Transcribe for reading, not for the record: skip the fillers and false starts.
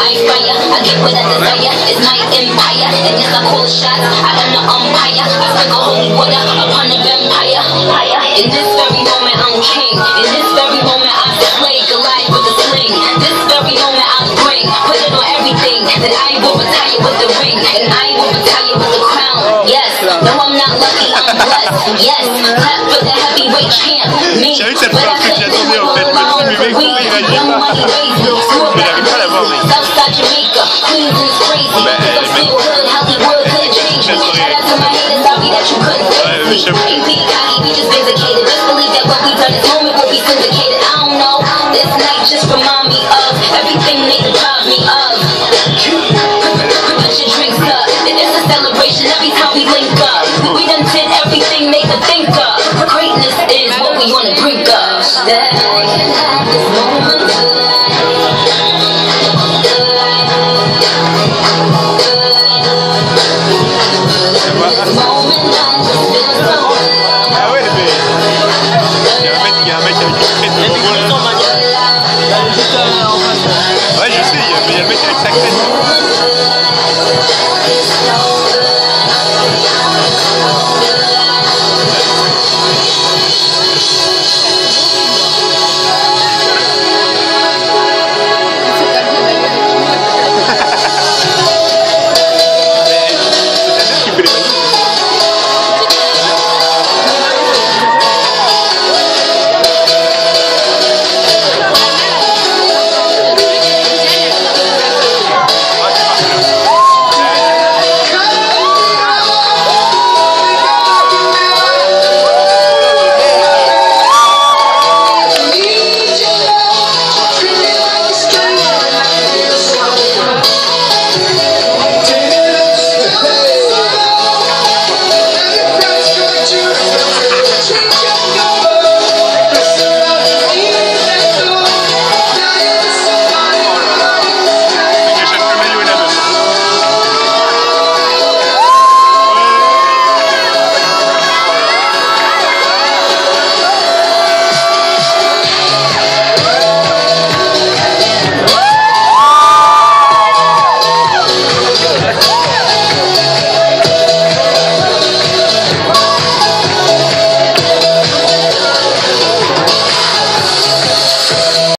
my fire. I get what I desire. It's my empire. And yes, I call the shots. I am the umpire. I sprinkle holy water upon the vampire. In this very moment, I'm king. In this very moment, I slay Goliath with a sling. This very moment, I bring. Put it on everything. That I will retire with the ring. And I will retire with the crown. Yes. No, I'm not lucky. I'm blessed. Yes. Clap for the heavyweight champ. Me. J'ai vu que ça fait un truc que j'attendais en fait. Je me suis dit, mais comment il réagit? Mais j'arrive pas à la voir, mec. Southside Jamaica, Queens is crazy. I'm still hood, Hollywood couldn't change me. Shout out to my haters, sorry that you couldn't save me. EP just vindicated. Just believe that what we done this moment will be syndicated. I don't know. This night just remind me of everything they deprived me of. Put your drinks up. It's a celebration every time we link up. We done did everything they could think of. Greatness is what we wanna bring up. That I can have this moment tonight. Ah ouais, mais il y a un mec avec une crête de gros là. Ouais, je sais, mais il y a le mec avec sa crête.